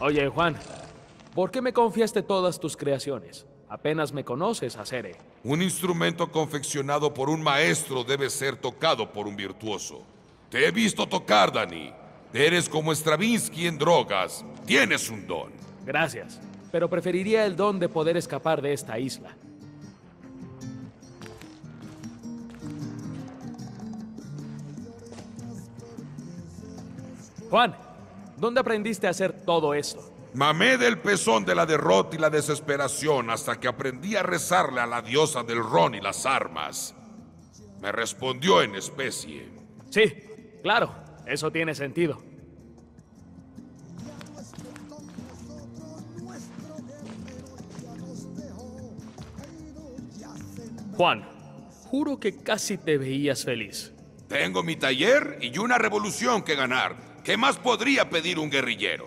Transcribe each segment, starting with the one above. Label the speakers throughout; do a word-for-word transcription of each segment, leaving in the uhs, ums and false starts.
Speaker 1: Oye, Juan, ¿por qué me confiaste todas tus creaciones? Apenas me conoces, Acere.
Speaker 2: Un instrumento confeccionado por un maestro debe ser tocado por un virtuoso. Te he visto tocar, Dani. Eres como Stravinsky en drogas. Tienes un don.
Speaker 1: Gracias, pero preferiría el don de poder escapar de esta isla. Juan, ¿dónde aprendiste a hacer todo esto?
Speaker 2: Mamé del pezón de la derrota y la desesperación hasta que aprendí a rezarle a la diosa del ron y las armas. Me respondió en especie.
Speaker 1: Sí, claro, eso tiene sentido. Juan, juro que casi te veías feliz.
Speaker 2: Tengo mi taller y una revolución que ganar. ¿Qué más podría pedir un guerrillero?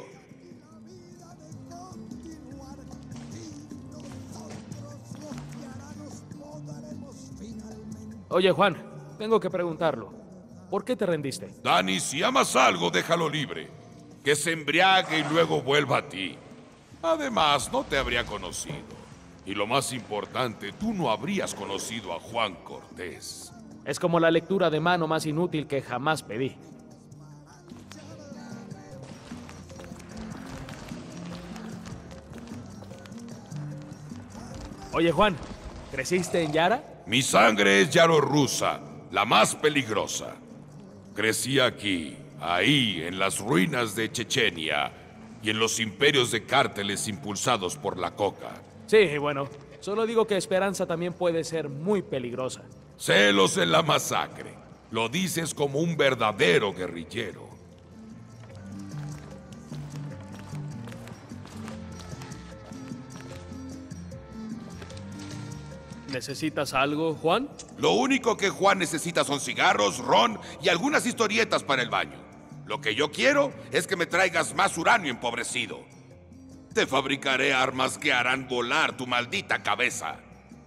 Speaker 1: Oye, Juan, tengo que preguntarlo. ¿Por qué te rendiste?
Speaker 2: Dani, si amas algo, déjalo libre. Que se embriague y luego vuelva a ti. Además, no te habría conocido. Y lo más importante, tú no habrías conocido a Juan Cortés.
Speaker 1: Es como la lectura de mano más inútil que jamás pedí. Oye, Juan, ¿creciste en Yara?
Speaker 2: Mi sangre es yarorrusa, la más peligrosa. Crecí aquí, ahí, en las ruinas de Chechenia y en los imperios de cárteles impulsados por la coca.
Speaker 1: Sí, bueno, solo digo que Esperanza también puede ser muy peligrosa.
Speaker 2: Celos en la masacre. Lo dices como un verdadero guerrillero.
Speaker 1: ¿Necesitas algo, Juan?
Speaker 2: Lo único que Juan necesita son cigarros, ron y algunas historietas para el baño. Lo que yo quiero es que me traigas más uranio empobrecido. Te fabricaré armas que harán volar tu maldita cabeza.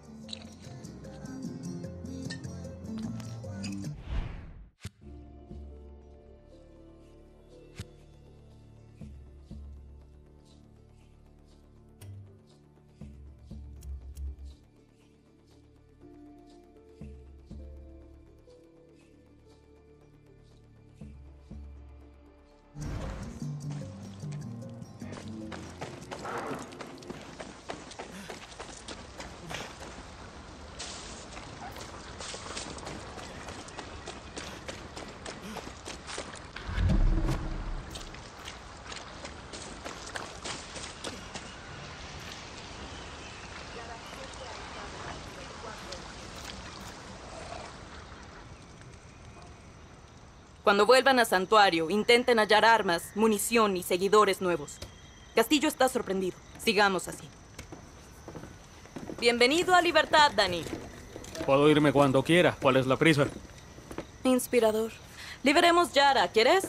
Speaker 3: Cuando vuelvan a Santuario, intenten hallar armas, munición y seguidores nuevos. Castillo está sorprendido. Sigamos así. Bienvenido a Libertad, Dani.
Speaker 1: Puedo irme cuando quiera. ¿Cuál es la prisa?
Speaker 3: Inspirador. Liberemos Yara, ¿quieres?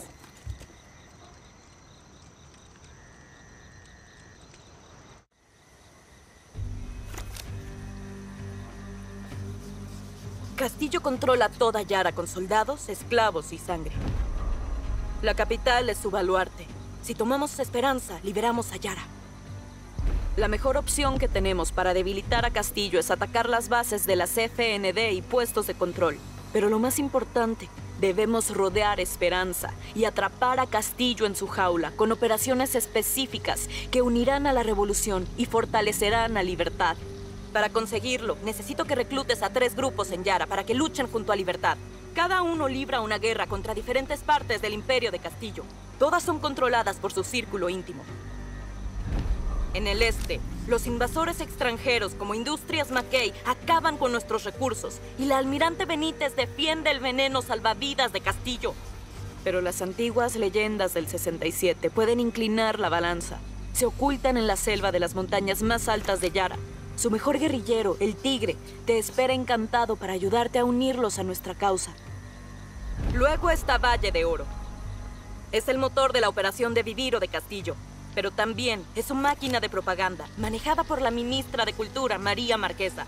Speaker 3: Castillo controla toda Yara con soldados, esclavos y sangre. La capital es su baluarte. Si tomamos Esperanza, liberamos a Yara. La mejor opción que tenemos para debilitar a Castillo es atacar las bases de la C F N D y puestos de control. Pero lo más importante, debemos rodear Esperanza y atrapar a Castillo en su jaula con operaciones específicas que unirán a la revolución y fortalecerán a Libertad. Para conseguirlo, necesito que reclutes a tres grupos en Yara para que luchen junto a Libertad. Cada uno libra una guerra contra diferentes partes del Imperio de Castillo. Todas son controladas por su círculo íntimo. En el este, los invasores extranjeros como Industrias Mackay acaban con nuestros recursos y la almirante Benítez defiende el veneno salvavidas de Castillo. Pero las antiguas leyendas del sesenta y siete pueden inclinar la balanza. Se ocultan en la selva de las montañas más altas de Yara. Su mejor guerrillero, el Tigre, te espera encantado para ayudarte a unirlos a nuestra causa. Luego está Valle de Oro. Es el motor de la operación de Viviro de Castillo, pero también es su máquina de propaganda, manejada por la ministra de Cultura, María Marquesa.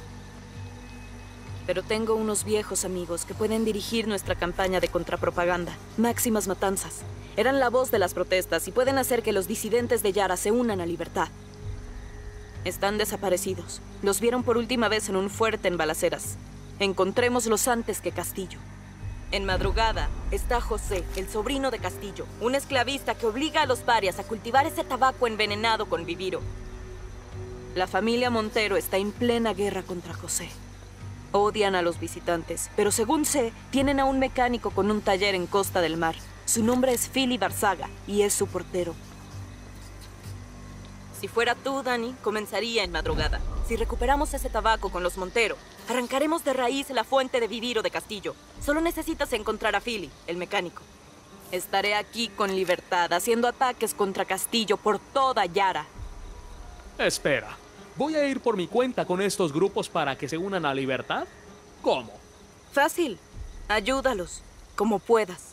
Speaker 3: Pero tengo unos viejos amigos que pueden dirigir nuestra campaña de contrapropaganda, Máximas Matanzas. Eran la voz de las protestas y pueden hacer que los disidentes de Yara se unan a Libertad. Están desaparecidos. Los vieron por última vez en un fuerte en balaceras. Encontrémoslos antes que Castillo. En madrugada está José, el sobrino de Castillo, un esclavista que obliga a los parias a cultivar ese tabaco envenenado con viviro. La familia Montero está en plena guerra contra José. Odian a los visitantes, pero según sé, tienen a un mecánico con un taller en Costa del Mar. Su nombre es Philly Barzaga y es su portero. Si fuera tú, Dani, comenzaría en madrugada. Si recuperamos ese tabaco con los Montero, arrancaremos de raíz la fuente de viviro de Castillo. Solo necesitas encontrar a Philly, el mecánico. Estaré aquí con Libertad, haciendo ataques contra Castillo por toda Yara.
Speaker 1: Espera, ¿voy a ir por mi cuenta con estos grupos para que se unan a Libertad? ¿Cómo?
Speaker 3: Fácil. Ayúdalos, como puedas.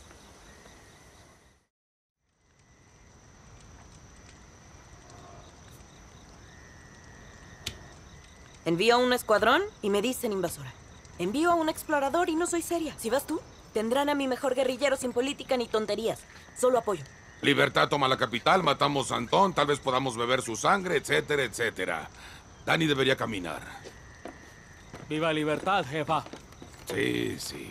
Speaker 3: Envío a un escuadrón y me dicen invasora. Envío a un explorador y no soy seria. Si vas tú, tendrán a mi mejor guerrillero sin política ni tonterías. Solo apoyo.
Speaker 2: Libertad toma la capital, matamos a Antón, tal vez podamos beber su sangre, etcétera, etcétera. Dani debería caminar.
Speaker 1: ¡Viva Libertad, jefa!
Speaker 2: Sí, sí.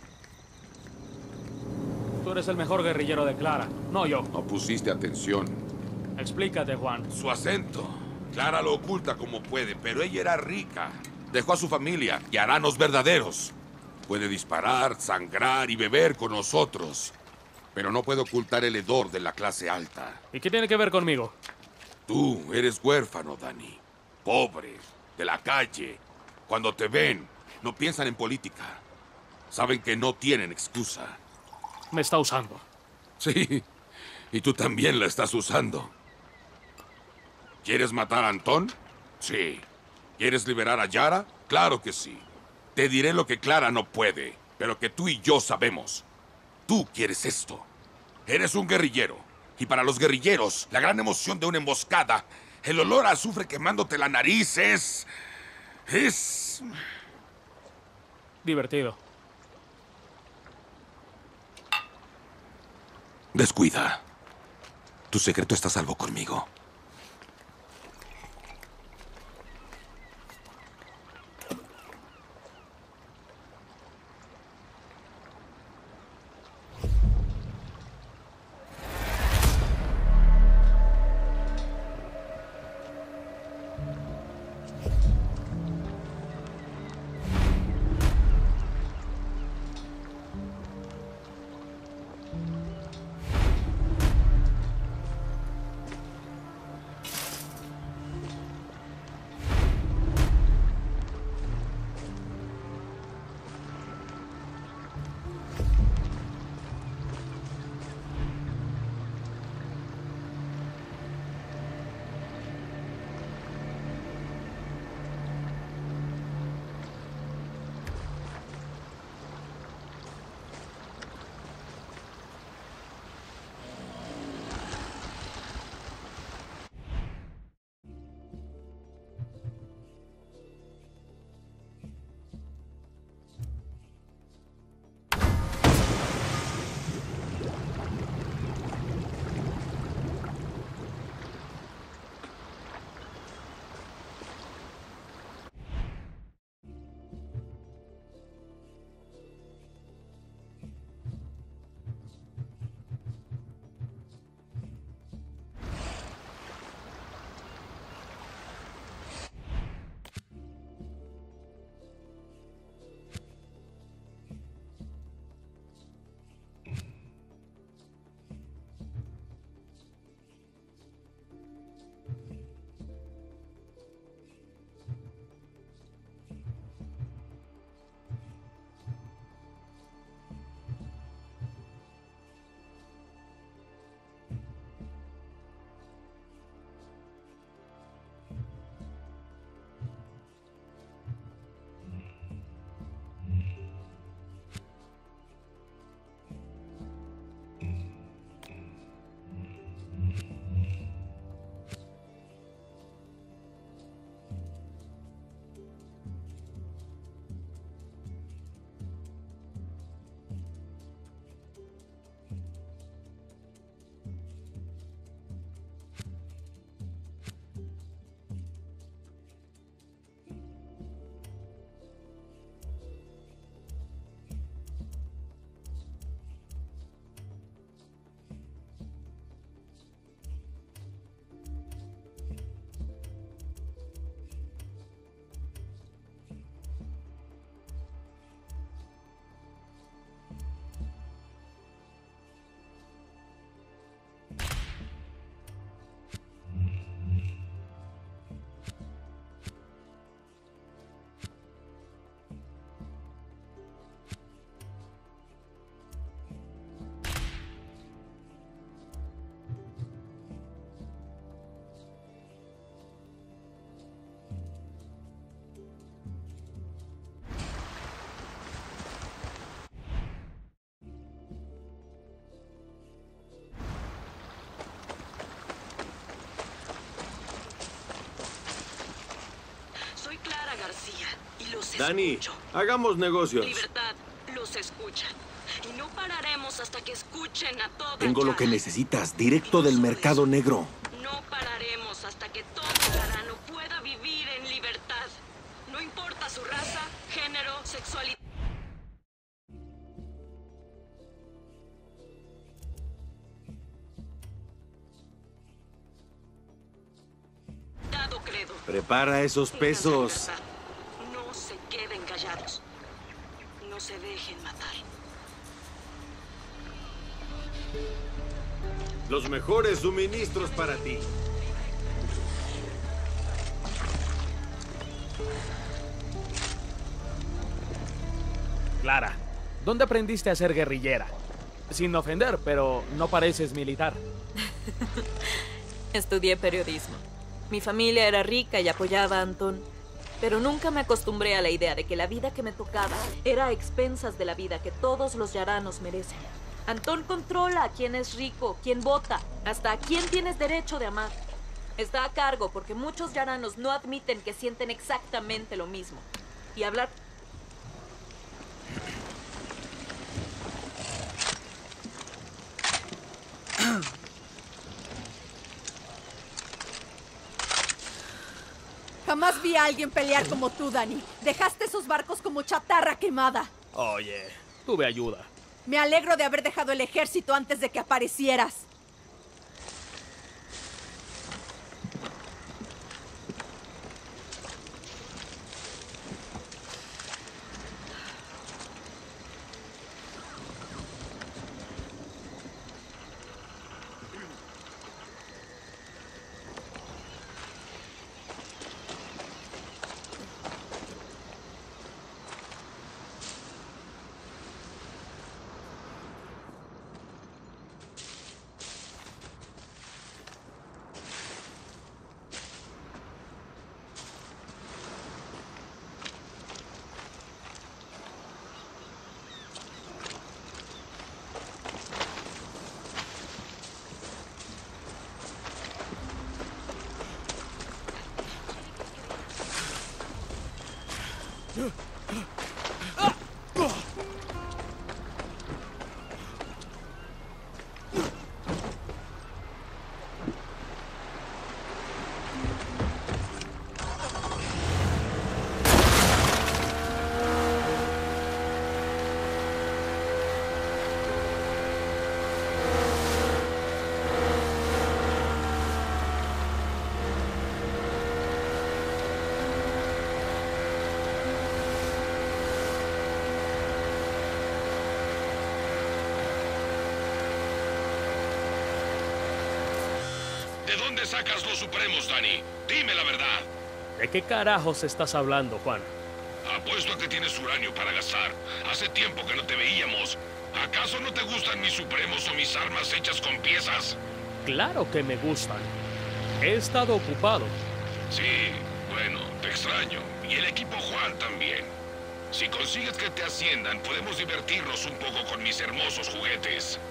Speaker 1: Tú eres el mejor guerrillero de Clara, no yo.
Speaker 2: No pusiste atención.
Speaker 1: Explícate, Juan.
Speaker 2: Su acento. Clara lo oculta como puede, pero ella era rica. Dejó a su familia y aranos verdaderos. Puede disparar, sangrar y beber con nosotros. Pero no puede ocultar el hedor de la clase alta.
Speaker 1: ¿Y qué tiene que ver conmigo?
Speaker 2: Tú eres huérfano, Dani. Pobre, de la calle. Cuando te ven, no piensan en política. Saben que no tienen excusa.
Speaker 1: Me está usando.
Speaker 2: Sí, y tú también la estás usando. ¿Quieres matar a Antón? Sí. ¿Quieres liberar a Yara? Claro que sí. Te diré lo que Clara no puede, pero que tú y yo sabemos. Tú quieres esto. Eres un guerrillero. Y para los guerrilleros, la gran emoción de una emboscada, el olor a azufre quemándote la nariz es... es...
Speaker 1: Divertido.
Speaker 2: Descuida. Tu secreto está a salvo conmigo.
Speaker 4: Dani,
Speaker 3: escucho.
Speaker 4: hagamos negocios.
Speaker 3: Libertad los escucha. Y no pararemos hasta que escuchen a toda
Speaker 5: Tengo lo
Speaker 3: Yara.
Speaker 5: que necesitas, directo del mercado negro.
Speaker 3: No pararemos hasta que todo Yarano pueda vivir en libertad. No importa su raza, género, sexualidad. Dado credo.
Speaker 5: Prepara esos
Speaker 3: Tengan
Speaker 5: pesos.
Speaker 3: libertad. No se queden callados. No se dejen matar.
Speaker 4: Los mejores suministros para ti.
Speaker 1: Clara, ¿dónde aprendiste a ser guerrillera? Sin ofender, pero no pareces militar.
Speaker 3: Estudié periodismo. Mi familia era rica y apoyaba a Antón. Pero nunca me acostumbré a la idea de que la vida que me tocaba era a expensas de la vida que todos los yaranos merecen. Antón controla a quién es rico, quién vota, hasta a quién tienes derecho de amar. Está a cargo porque muchos yaranos no admiten que sienten exactamente lo mismo. Y hablar...
Speaker 6: Jamás vi a alguien pelear como tú, Dani. Dejaste esos barcos como chatarra quemada.
Speaker 1: Oye, tuve ayuda.
Speaker 6: Me alegro de haber dejado el ejército antes de que aparecieras.
Speaker 2: ¿De dónde sacas los supremos, Dani? Dime la verdad.
Speaker 1: ¿De qué carajos estás hablando, Juan?
Speaker 2: Apuesto a que tienes uranio para gastar. Hace tiempo que no te veíamos. ¿Acaso no te gustan mis supremos o mis armas hechas con piezas?
Speaker 1: Claro que me gustan. He estado ocupado.
Speaker 2: Sí, bueno, te extraño. Y el equipo Juan también. Si consigues que te asciendan, podemos divertirnos un poco con mis hermosos juguetes.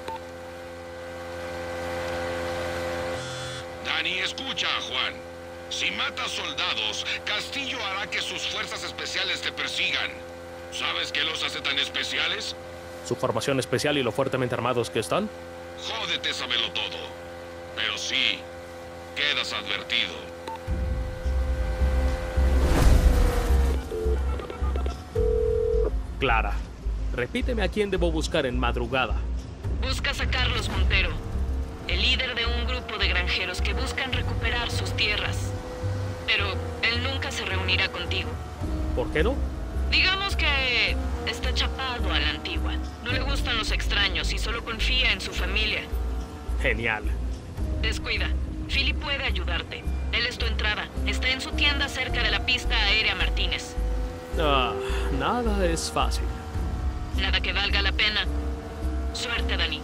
Speaker 2: Dani, escucha a Juan. Si matas soldados, Castillo hará que sus fuerzas especiales te persigan. ¿Sabes qué los hace tan especiales?
Speaker 1: Su formación especial y lo fuertemente armados que están.
Speaker 2: Jódete, sábelo todo. Pero sí, quedas advertido.
Speaker 1: Clara, repíteme a quién debo buscar en madrugada.
Speaker 3: Buscas a Carlos Montero, el líder de un grupo de granjeros que buscan recuperar sus tierras. Pero él nunca se reunirá contigo.
Speaker 1: ¿Por qué no?
Speaker 3: Digamos que está chapado a la antigua. No le gustan los extraños y solo confía en su familia.
Speaker 1: Genial.
Speaker 3: Descuida. Philip puede ayudarte. Él es tu entrada. Está en su tienda cerca de la pista aérea Martínez.
Speaker 1: Ah, nada es fácil.
Speaker 3: Nada que valga la pena. Suerte, Dani.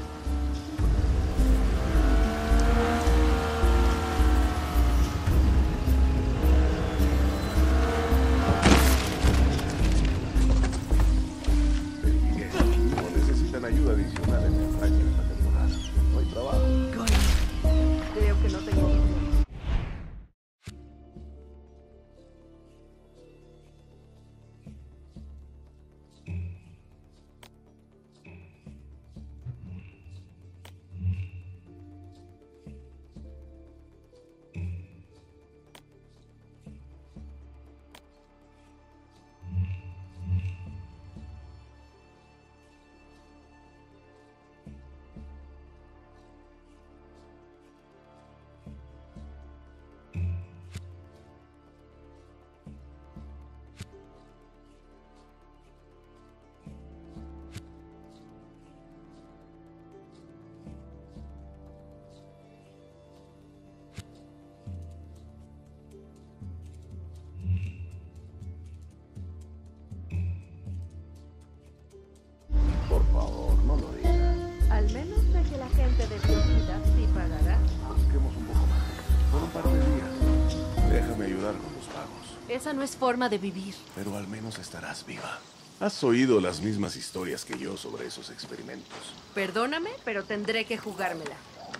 Speaker 7: No necesitan ayuda adicional en el año de esta temporada. No hay trabajo.
Speaker 6: Creo que no tengo...
Speaker 7: ayudar con los pagos.
Speaker 8: Esa no es forma de vivir.
Speaker 7: Pero al menos estarás viva. Has oído las mismas historias que yo sobre esos experimentos.
Speaker 8: Perdóname, pero tendré que jugármela.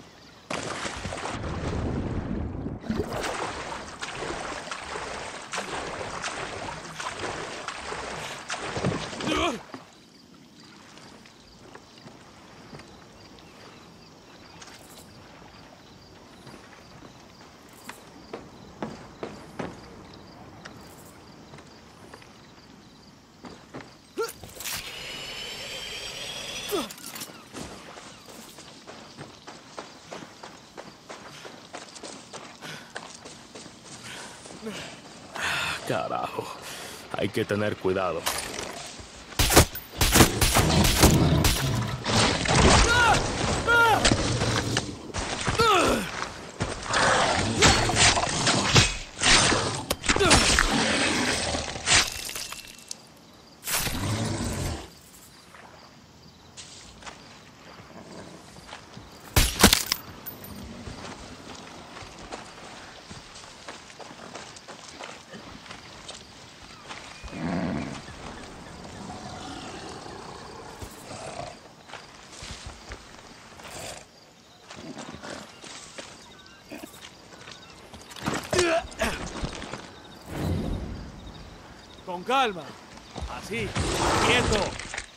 Speaker 1: Carajo, hay que tener cuidado. Con calma. Así. Quieto.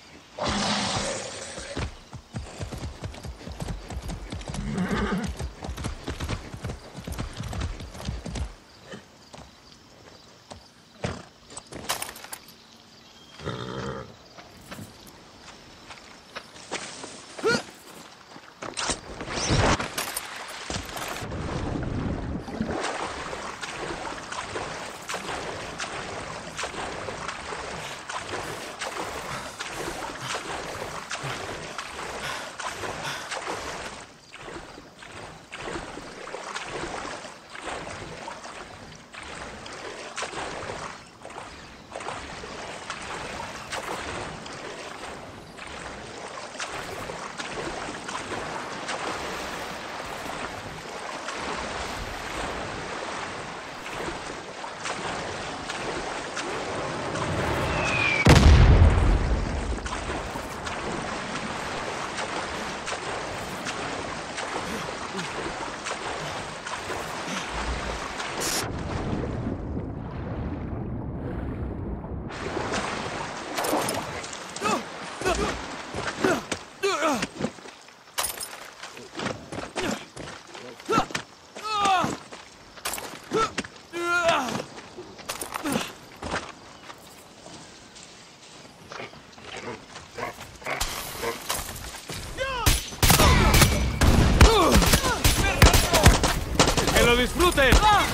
Speaker 1: ¡Que lo disfruten!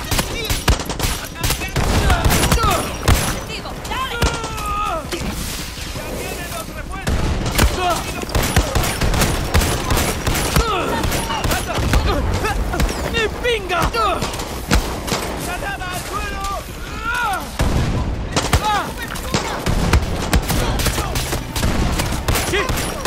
Speaker 1: ¡Mi pinga! ¡Granada al suelo! ¿Qué?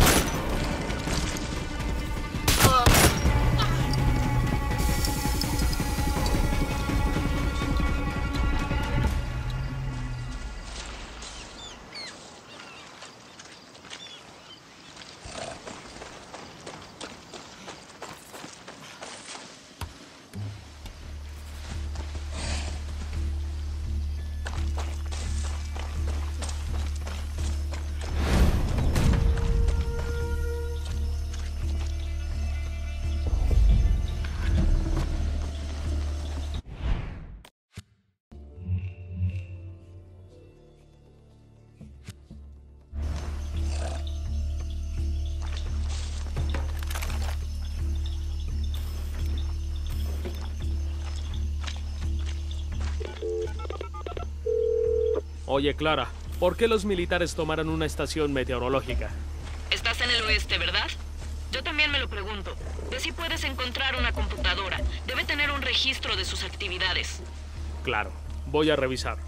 Speaker 1: Oye, Clara, ¿por qué los militares tomaron una estación meteorológica?
Speaker 3: Estás en el oeste, ¿verdad? Yo también me lo pregunto. De si puedes encontrar una computadora. Debe tener un registro de sus actividades.
Speaker 1: Claro, voy a revisar.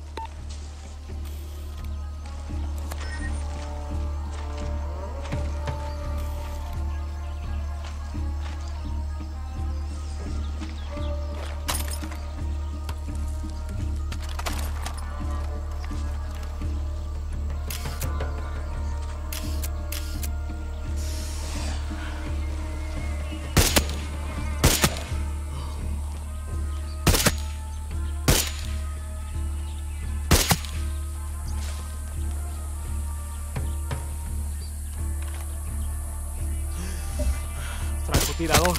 Speaker 1: respirador.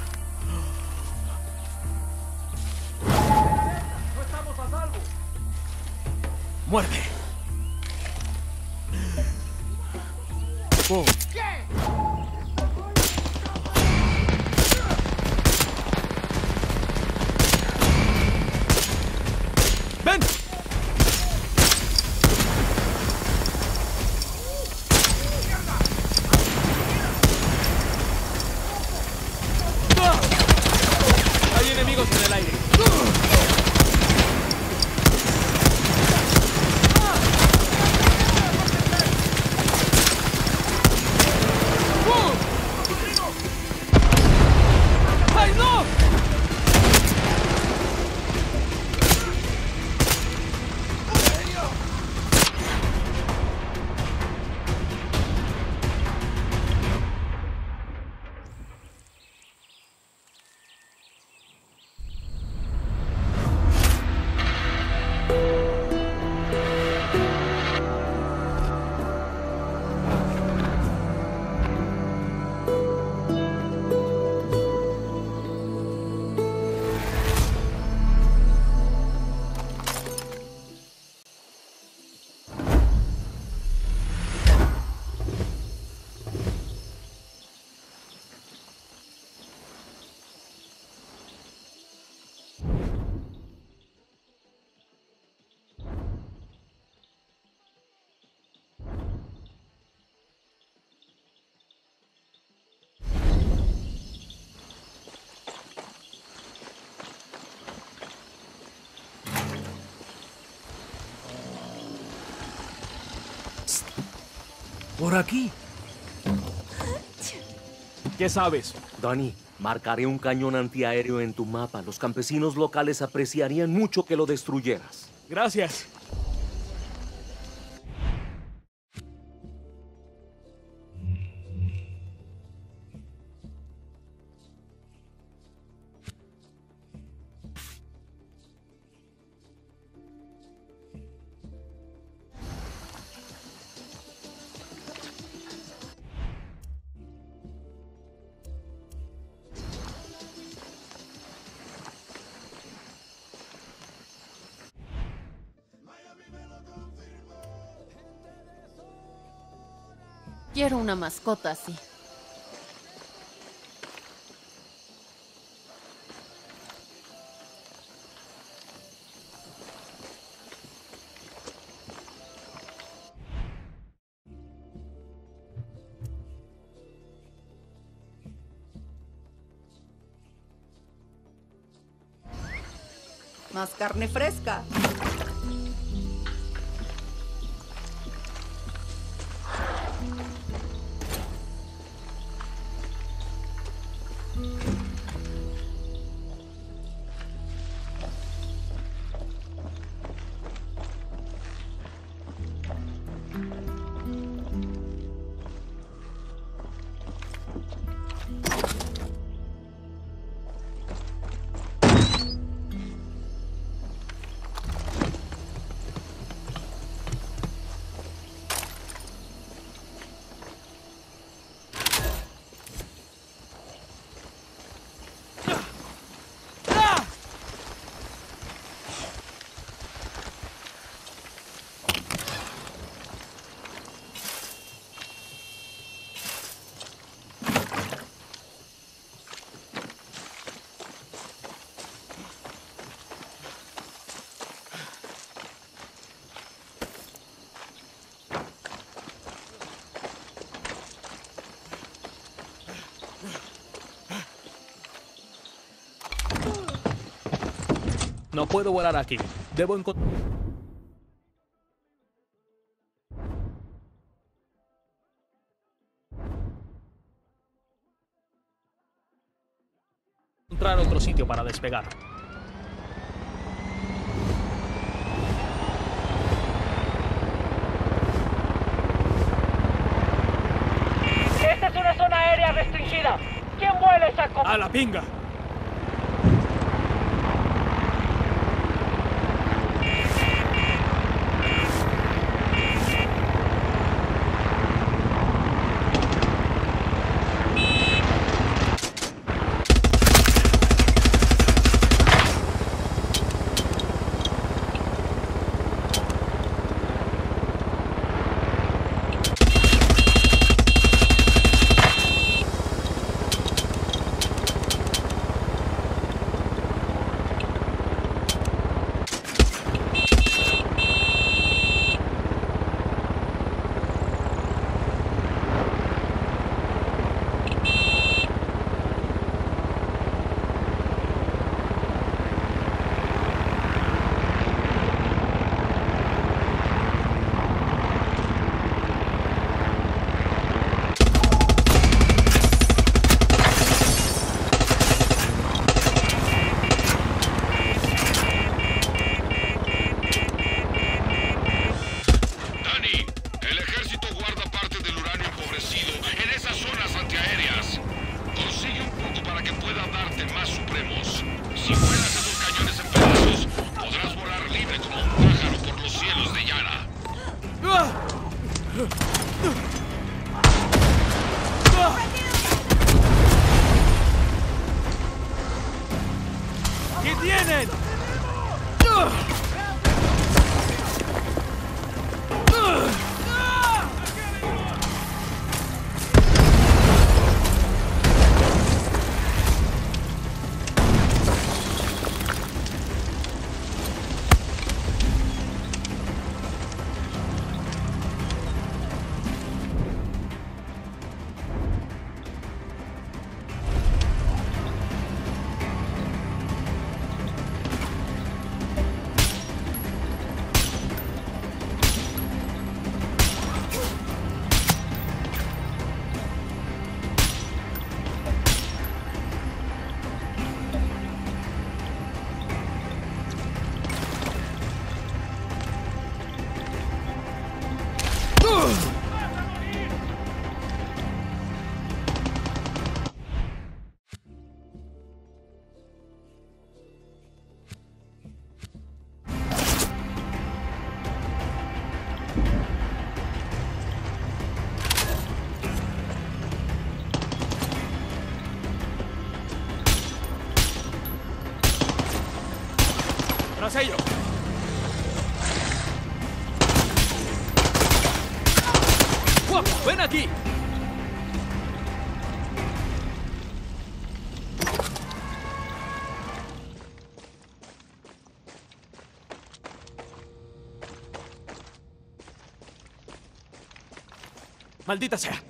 Speaker 9: ¡No estamos a salvo!
Speaker 1: ¡Muerde! ¡Pum! ¡Ven! Hay enemigos en el aire. ¡Ay, no!
Speaker 5: Por aquí.
Speaker 1: ¿Qué sabes?
Speaker 5: Dani, marcaré un cañón antiaéreo en tu mapa. Los campesinos locales apreciarían mucho que lo destruyeras.
Speaker 1: Gracias.
Speaker 8: Quiero una mascota así.
Speaker 6: Más carne fresca.
Speaker 1: No puedo volar aquí. Debo encontrar... encontrar otro sitio para despegar.
Speaker 10: Esta es una zona aérea restringida. ¿Quién vuela esa cosa?
Speaker 1: ¡A la pinga!
Speaker 2: empobrecido en esas zonas antiaéreas. Consigue un poco para que pueda darte más supremos. Si vuelas esos cañones en pedazos, podrás volar libre como un pájaro por los cielos de Yara.
Speaker 1: ¿Qué tienen? ¡Tras ellos! ¡Guapo! ¡Ven aquí! ¡Maldita sea!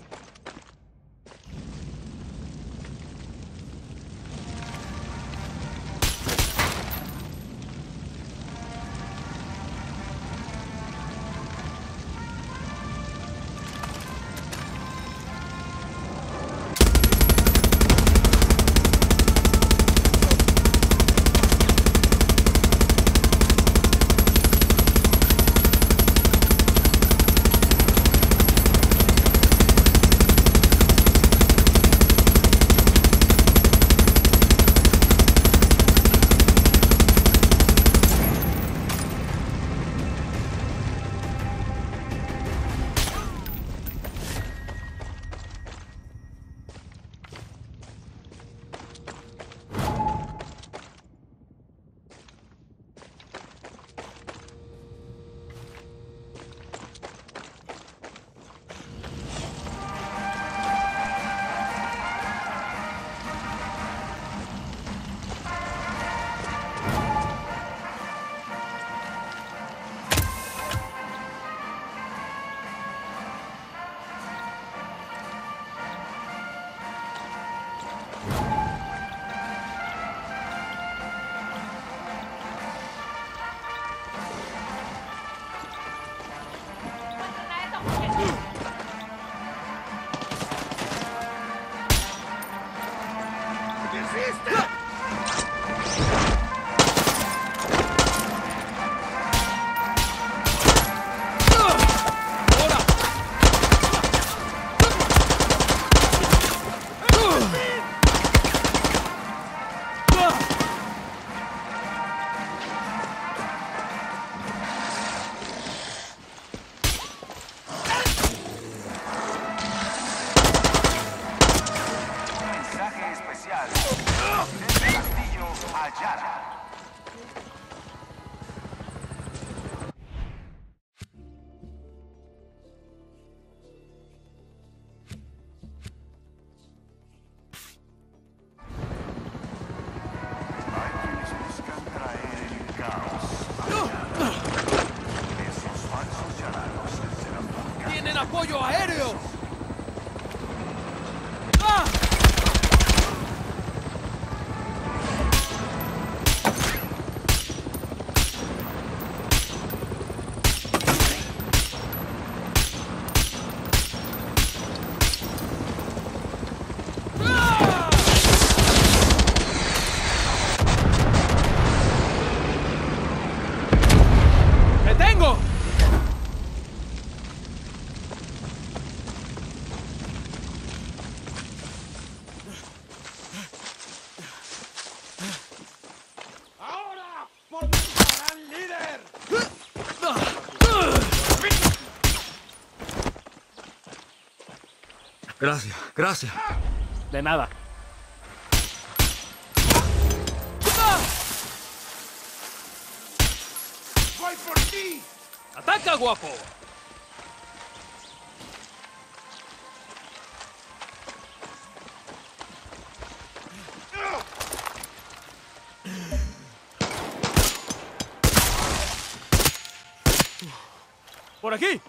Speaker 1: ¡Apoyo aéreo! ¡Ah!
Speaker 5: Gracias, gracias.
Speaker 1: De nada.
Speaker 2: ¡Voy por ti!
Speaker 1: ¡Ataca, guapo! ¡Por aquí!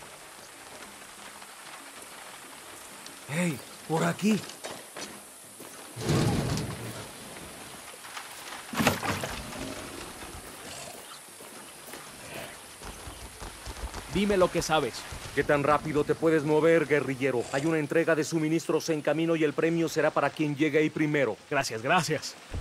Speaker 5: ¡Hey! ¡Por aquí!
Speaker 1: Dime lo que sabes.
Speaker 5: ¿Qué tan rápido te puedes mover, guerrillero? Hay una entrega de suministros en camino y el premio será para quien llegue ahí primero.
Speaker 1: Gracias, gracias.